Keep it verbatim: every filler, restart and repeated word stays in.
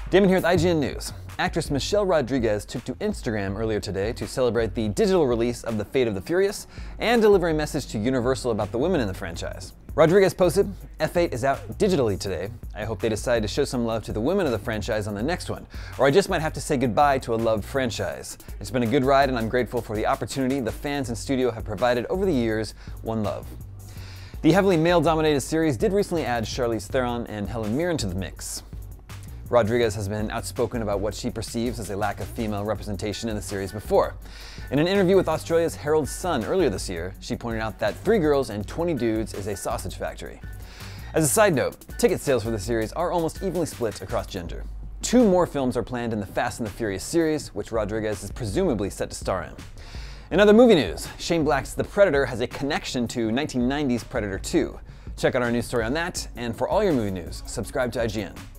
Damon here with I G N News. Actress Michelle Rodriguez took to Instagram earlier today to celebrate the digital release of The Fate of the Furious and deliver a message to Universal about the women in the franchise. Rodriguez posted, F eight is out digitally today. I hope they decide to show some love to the women of the franchise on the next one, or I just might have to say goodbye to a loved franchise. It's been a good ride and I'm grateful for the opportunity the fans and studio have provided over the years. One love. The heavily male-dominated series did recently add Charlize Theron and Helen Mirren to the mix. Rodriguez has been outspoken about what she perceives as a lack of female representation in the series before. In an interview with Australia's Herald Sun earlier this year, she pointed out that three girls and twenty dudes is a sausage factory. As a side note, ticket sales for the series are almost evenly split across gender. Two more films are planned in the Fast and the Furious series, which Rodriguez is presumably set to star in. In other movie news, Shane Black's The Predator has a connection to nineteen nineties Predator two. Check out our news story on that, and for all your movie news, subscribe to I G N.